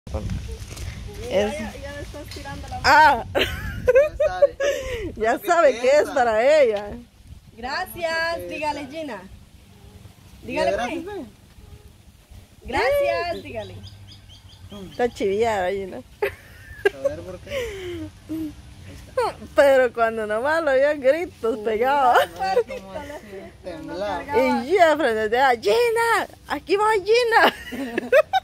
Es... Ya le estás tirando la... Ah, Ya sabe. ya sabe que es para ella. Gracias, dígale Gina. Dígale Gracias, pues. ve. Gracias, dígale. Está chiviada ahí, ¿no? A ver por qué. Pero cuando nomás lo oía gritos pegados. A ver cómo así temblaba. Y ya frente a Gina, aquí va Gina.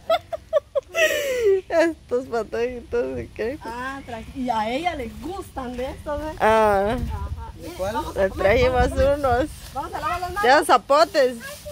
Estos patojitos, ¿qué? Ah, y a ella le gustan de estos, ¿eh? Ah, Ajá. ¿De cuál? le trajimos unos Vamos a lavar las manos. ya zapotes.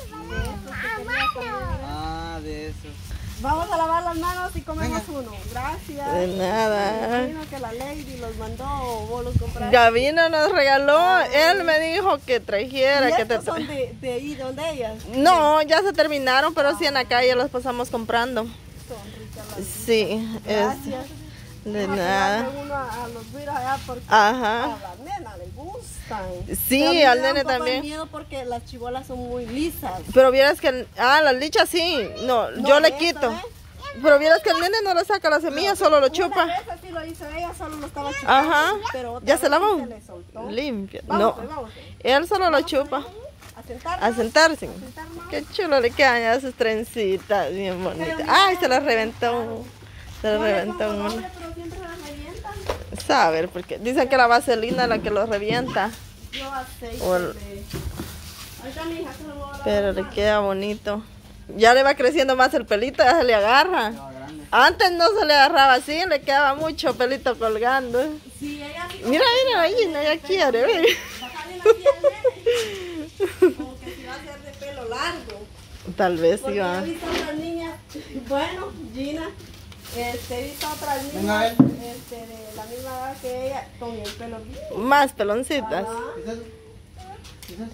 Ah, de esos. Vamos a lavar las manos y comemos uno. Gracias. De nada. Imagino que la lady los mandó o vos los compraste. Gavino nos regaló, él me dijo que ¿Y trajera, que te estos son de ahí, donde ellas? No, ya se terminaron, pero sí en la calle los pasamos comprando. Son ricas las... Sí, Gracias. de Vamos a nada. llevarle uno a los virus allá porque Ajá. a la nena le gustan. Sí, Pero a mí me al da nene un poco de también. miedo porque las chibolas son muy lisas. Pero vieras que, las lichas sí, no, yo le eso, quito. ¿eh? Pero vieras que el nene no le saca la semilla, solo lo Una chupa. vez así lo hizo ella, solo lo estaba chupando. Ajá. Pero otra ¿Ya se vez lavó? se le soltó. Limpia. Vamos, No, pues, vamos. él solo lo chupa. A sentarnos. A sentarse. sentarnos. Qué chulo le quedan ya sus trencitas, bien bonitas. Ay, se las reventó. Se las No le reventó pongo uno. nombre, pero siempre se las revientan. Saber, porque dicen que la vaselina es la que lo revienta. Yo aceite O el- de... Ahorita mi hija se lo voy a lavar. Pero le queda bonito. Ya le va creciendo más el pelito, ya se le agarra. Estaba grande. Antes no se le agarraba así, le quedaba mucho pelito colgando. Sí, ella sí Mira, mira, ahí, ella quiere, ve. bajarle la piel al nene. Como que si va a ser de pelo largo. Tal vez Porque sí yo va. he visto otras niñas, bueno, Gina, he visto otras Venga, a niñas ver. de la misma edad que ella con el pelo liso. Más peloncitas. Ajá. ¿Qué es eso? ¿Qué es eso?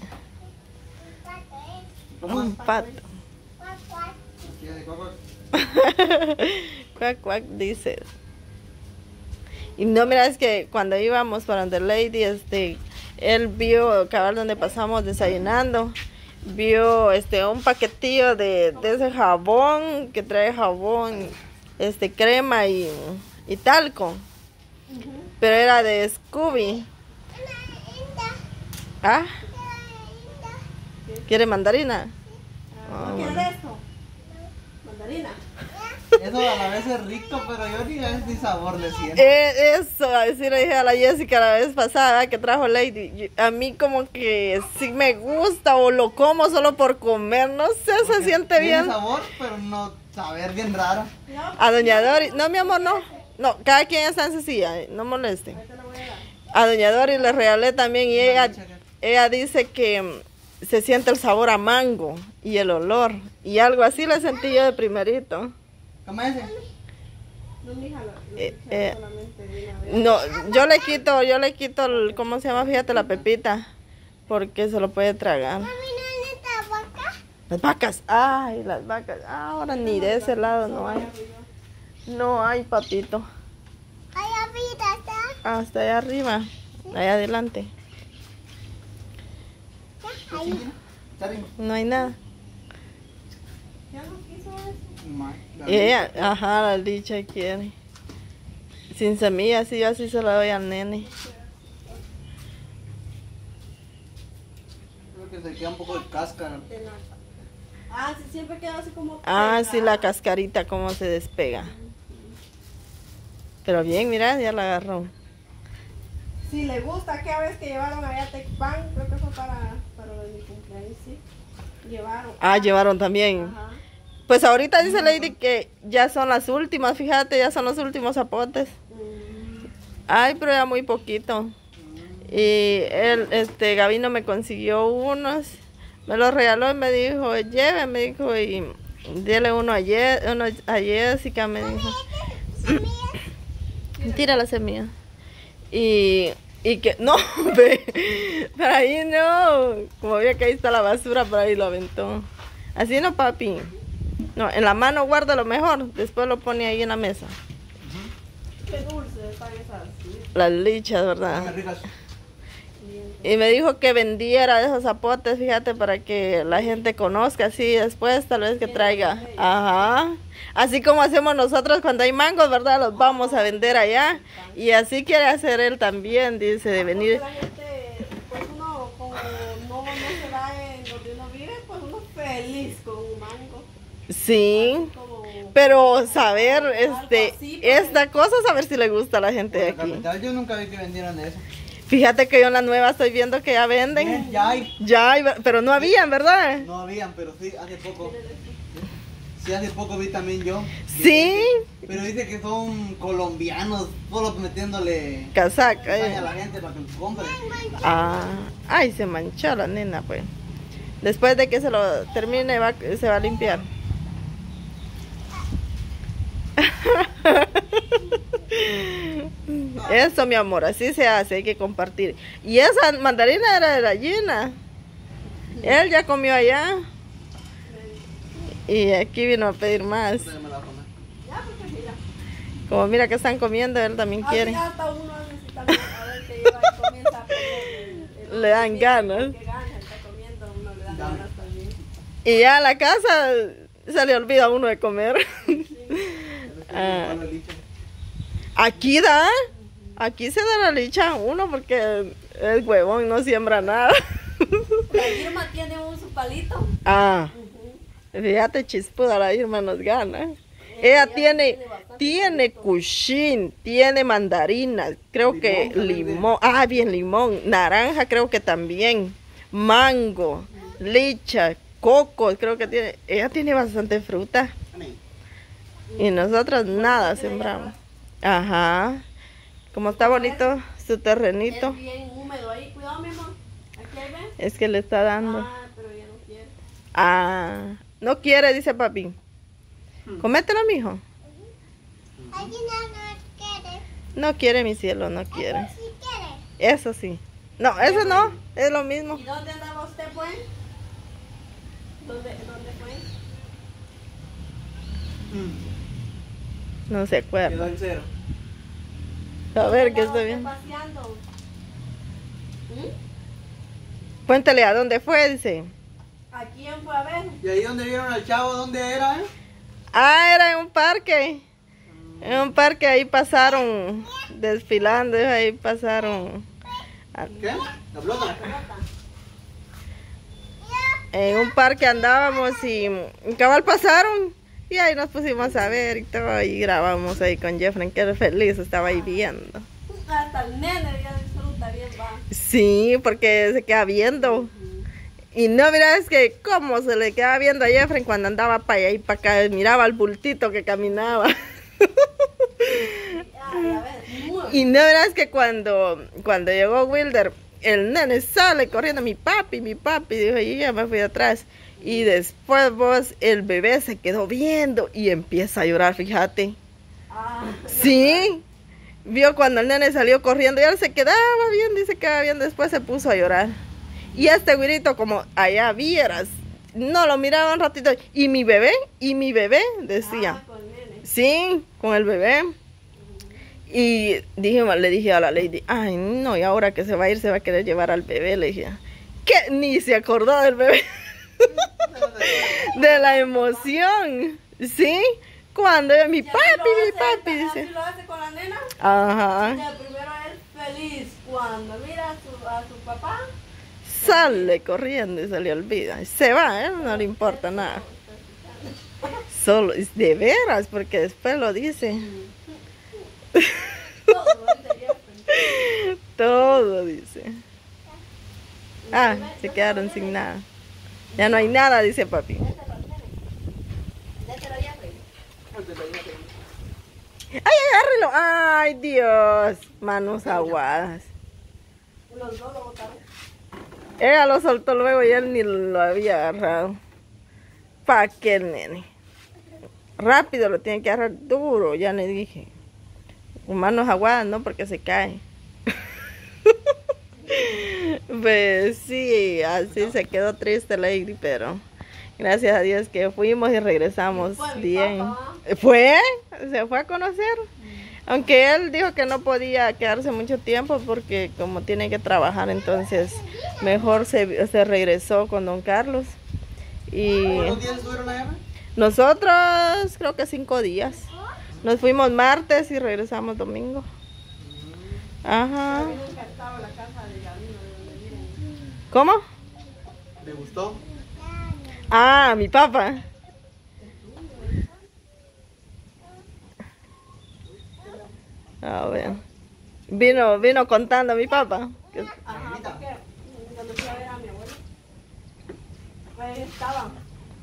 Un pato. ¿Qué es de cuac, cuac? Cuac, cuac, dice. Y no, mira, es que cuando íbamos para donde Lady, él vio, cabal donde pasamos desayunando, vio un paquetillo de ese jabón, que trae jabón, crema y talco. Pero era de Scooby. ¿Ah? ¿Quiere mandarina? ¿No quieres esto? Mandarina. Eso a la vez es rico, pero yo ni sabor le siento. Eso, así le dije a la Jessica la vez pasada que trajo Lady. A mí como que sí me gusta o lo como solo por comer, no sé, se siente bien. Tiene sabor, pero no saber bien raro. A Doña Doris, no mi amor, no. No, cada quien está en su silla, no molesten. A Doña Doris le regalé también y ella dice que se siente el sabor a mango y el olor. Y algo así le sentí yo de primerito. ¿Cómo es ese? No, mija, solamente de una vez. No, yo le quito el, ¿cómo se llama? Fíjate, la pepita, porque se lo puede tragar. Las vacas, ay, las vacas, ahora ni de ese lado no hay. No hay, papito. Hasta allá arriba, allá adelante, ¿Está rico? no hay nada. ¿Ya no quiso eso? Ma- Y ella, ajá, la dicha quiere. Sin semillas, sí, yo así se la doy al nene. Creo que se queda un poco de cáscara. De nada. Ah, sí, siempre queda así como... Ah, sí, la pegada. cascarita, cómo se despega. Pero bien, mira, ya la agarró. Si le gusta, aquella vez que llevaron allá a Tecpan, creo que fue para lo de mi cumpleaños, sí. Llevaron. Ah, llevaron también. Ajá. Pues ahorita dice Lady que ya son las últimas, fíjate, ya son los últimos zapotes. Ay, pero ya muy poquito. Y él, Gavino me consiguió unos, me los regaló y me dijo, lleve, me dijo, y dile uno a Jessica, me dijo. Tira la semilla. Y que, no, ve, para ahí no, como vio que ahí está la basura, por ahí lo aventó. Así no, papi. No, en la mano guarda lo mejor, después lo pone ahí en la mesa. Qué dulce están esas. ¿Sí? Las lichas, Están ¿verdad? ricas. Bien. Y me dijo que vendiera de esos zapotes, fíjate, para que la gente conozca así después, tal vez que traiga. Ajá. Así como hacemos nosotros cuando hay mangos, ¿verdad? Los vamos a vender allá. Y así quiere hacer él también, dice, de venir. La gente, pues uno, como no se va en donde uno vive, pues uno feliz con un mango. Sí. Como, Pero saber, así, esta cosa, saber si le gusta a la gente de En la aquí. capital yo nunca vi que vendieran eso. Fíjate que yo en la nueva estoy viendo que ya venden. Bien, ya hay. Ya hay, pero no habían, ¿verdad? No habían, pero sí, hace poco. Sí, hace poco vi también yo. Sí. Pero dice que son colombianos, solo metiéndole Casaca. cizaña a la gente para que los compre. Ah, ay, se manchó la nena, pues. Después de que se lo termine, se va a limpiar. Eso, mi amor, así se hace, hay que compartir. Y esa mandarina era de la Gina. Él ya comió allá. Y aquí vino a pedir más. Entonces me la voy a comer. ya, porque mira. Como mira que están comiendo, él también quiere. Así hasta uno necesita a ver que lleva y comienza a poner Le dan ganas. que gana, está comiendo, uno le dan ganas también. Y ya a la casa se le olvida a uno de comer. Ah. Con la licha. Aquí se da la licha a uno porque el huevón no siembra nada. La Irma tiene su palito. Ah, fíjate, chispuda, la Irma nos gana. Ella tiene cuchín, tiene mandarinas, creo que limón, bien limón, naranja creo que también, mango, licha, coco, creo que tiene, ella tiene bastante fruta. Y nosotros nada sembramos. Ajá. Como está bonito su terrenito. Es bien húmedo ahí. Cuidado, mi amor. Aquí hay, ¿ven? Es que le está dando. Ah, pero ella no quiere. Ah, no quiere, dice papi. Comételo, mijo. Aquí no quiere. No quiere, mi cielo, no quiere. Sí quiere. Eso sí. No, eso no, es lo mismo. ¿Y dónde andaba usted, pues? ¿Dónde fue? No se acuerda. Quedó en cero. A ver, ¿qué ¿Dónde está andaba bien? usted paseando? Cuéntale a dónde fue, dice. ¿A quién fue a ver? ¿Y ahí donde vieron al chavo, dónde era? Ah, era en un parque. En un parque ahí pasaron desfilando, ahí pasaron. ¿Qué? La pelota. En un parque andábamos y cabal pasaron y ahí nos pusimos a ver y todo y grabamos ahí con Jeffrey, que era feliz, estaba ahí viendo. Hasta el nene ya disfruta bien, va. Sí, porque se queda viendo. Y no, mira, es que cómo se le quedaba viendo a Jeffrey cuando andaba para allá y para acá, miraba al bultito que caminaba. Ay, a ver, Y no, mira, es que cuando llegó Wilder, el nene sale corriendo, mi papi, dijo, y ya me fui atrás. Y después vos, el bebé se quedó viendo y empieza a llorar, fíjate. Sí, vio cuando el nene salió corriendo y él se quedaba bien, dice que quedaba bien, después se puso a llorar. Y este güirito, como allá vieras, no lo miraba un ratito. Y mi bebé, decía. con el nene. Sí, con el bebé. Y le dije a la lady, ay no, y ahora que se va a ir se va a querer llevar al bebé, le dije. Que ni se acordó del bebé. De la emoción. ¿Sí? Cuando mi papi, dice. ¿Así lo hace con la nena? Ajá. Ya, primero es feliz cuando mira a su papá. Sale corriendo y se le olvida. Se va, no le importa nada. Solo, de veras, porque después lo dice. Todo dice. Ah, se quedaron sin nada. Ya no hay nada, dice papi. ¡Ay, agárrelo! ¡Ay, Dios! Manos aguadas. Los dos lo botaron. Ella lo soltó luego y él ni lo había agarrado. ¿Para qué, nene? Rápido lo tiene que agarrar duro, ya le dije. Con manos aguadas, no, porque se cae. Pues sí, así se quedó triste Lady, pero gracias a Dios que fuimos y regresamos Fue mi bien. papá. ¿Fue? ¿Se fue a conocer? Aunque él dijo que no podía quedarse mucho tiempo porque como tiene que trabajar, entonces mejor se regresó con don Carlos. Y ¿Cuántos días estuvieron allá? nosotros creo que 5 días. Nos fuimos martes y regresamos domingo. Ajá. ¿Cómo? ¿Le gustó? Ah, mi papá. A ver. Vino contando mi papá. Ajá, porque cuando fui a ver a mi abuelo, pues estaba.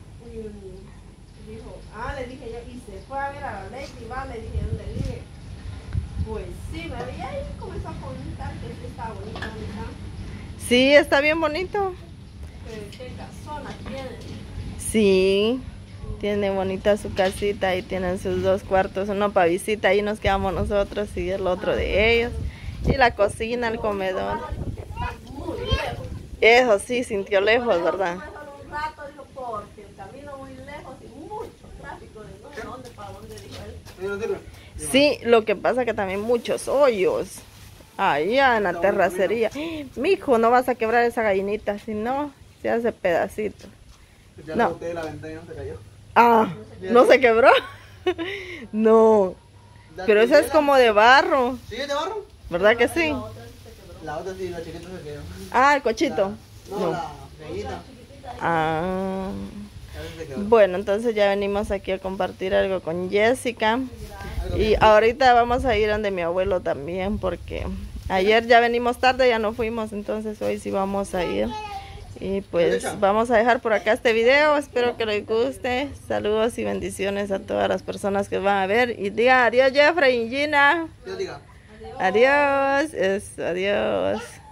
Y dijo, le dije yo, y se fue a ver a la Lady, va, le dije, ¿dónde vive? Pues sí, me veía ahí, comenzó a comentar que sí estaba bonita, ¿verdad? Sí, está bien bonito. ¿Qué casona tiene? Sí, tiene bonita su casita y tienen sus 2 cuartos, uno para visita, ahí nos quedamos nosotros y el otro de ellos. Y la cocina, el comedor. Está muy lejos. Eso sí, sintió lejos, ¿verdad? Solo un rato, dijo, porque el camino muy lejos y mucho tráfico, de no sé dónde, para dónde, dijo él. Sí, lo que pasa que también muchos hoyos. Allá en la terracería. Mijo, no vas a quebrar esa gallinita, si no, se hace pedacito. Ya No. la boté de la ventana y no se cayó. Ah, ¿no se quebró? No, pero esa es como de barro, ¿Sí es de barro? ¿verdad que sí? La otra sí, la chiquita se quedó. Ah, el cochito. No, la gallina. Ah, Ya se quedó. bueno, entonces ya venimos aquí a compartir algo con Jessica. Y ahorita vamos a ir donde mi abuelo también, porque ayer ya venimos tarde, ya no fuimos, entonces hoy sí vamos a ir. Y pues vamos a dejar por acá este video, espero que les guste. Saludos y bendiciones a todas las personas que van a ver. Y diga adiós Jeffrey y Gina. Yo diga. Adiós, adiós.